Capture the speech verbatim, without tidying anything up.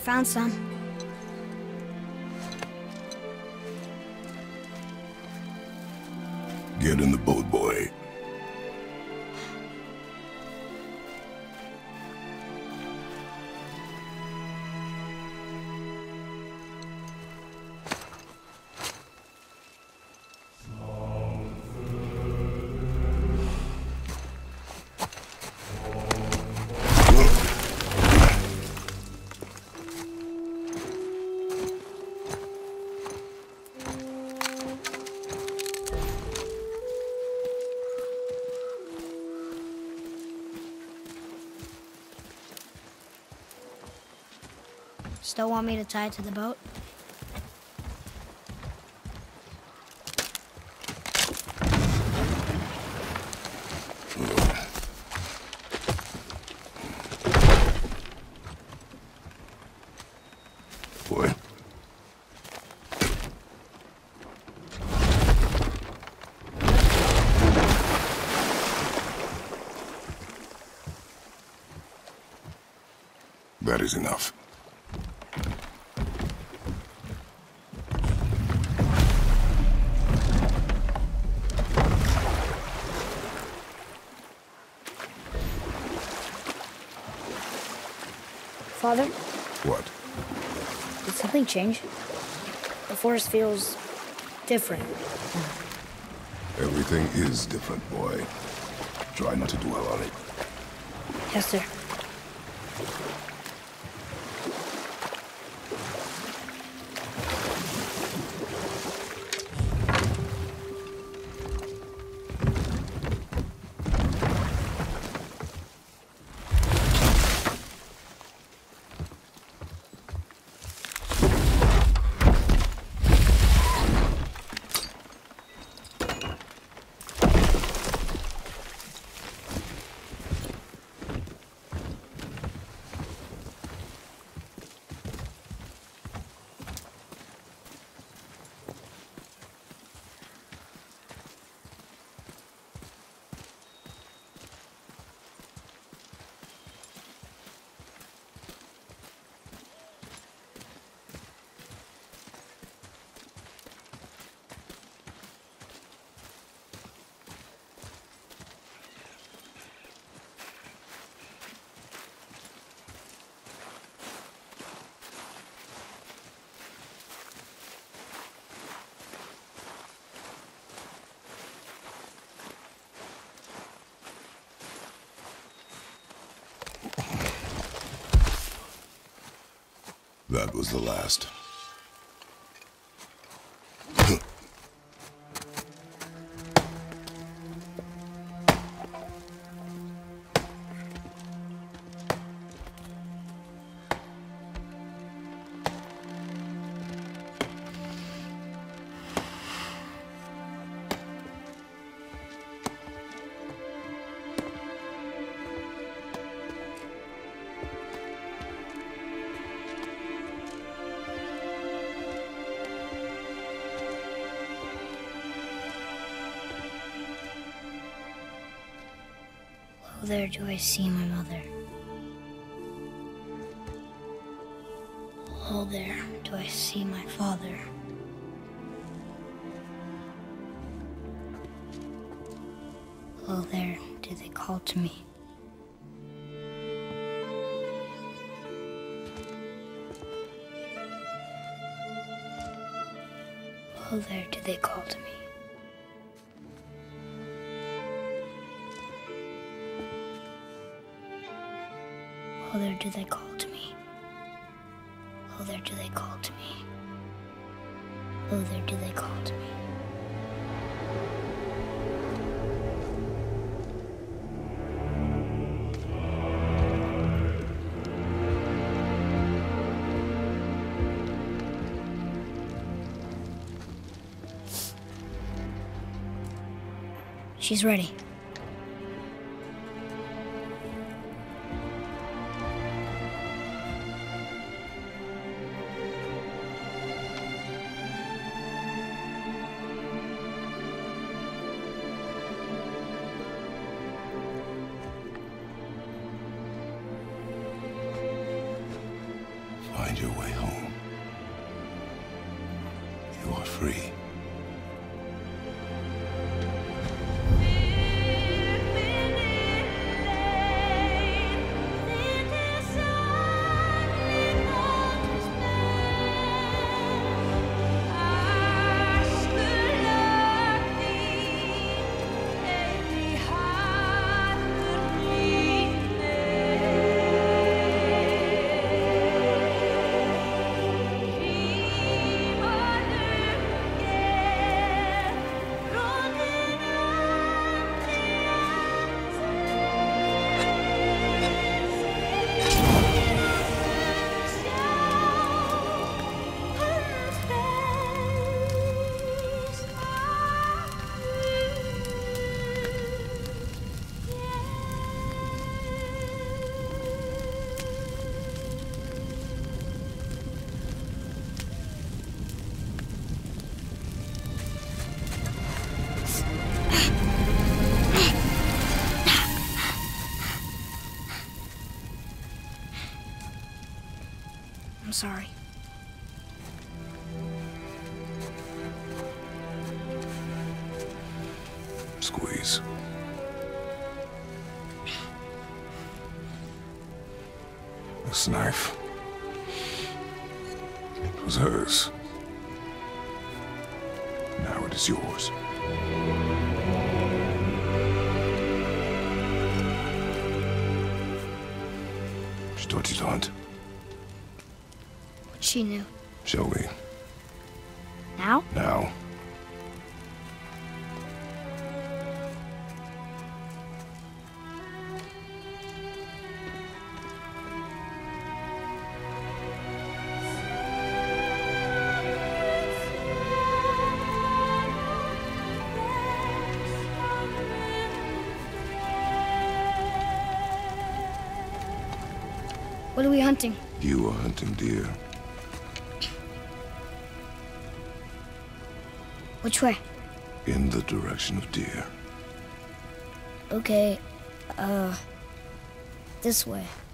found some. Get in the boat, boy. Still want me to tie it to the boat? Boy. That is enough. Father, What? did something change? The forest feels different. Everything is different, boy. Try not to dwell on it. Yes, sir. That was the last. Oh, there do I see my mother. Oh, there do I see my father. Oh, there do they call to me. Oh, there do they call to me. Oh, there do they call to me. Oh, there do they call to me. Oh, there do they call to me. She's ready. Find your way home. You are free. I'm sorry. Squeeze. This knife. It was hers. Now it is yours. She taught you to hunt. What she knew. Show me. Now? Now. What are we hunting? You are hunting deer. Which way? In the direction of deer. Okay, uh, this way.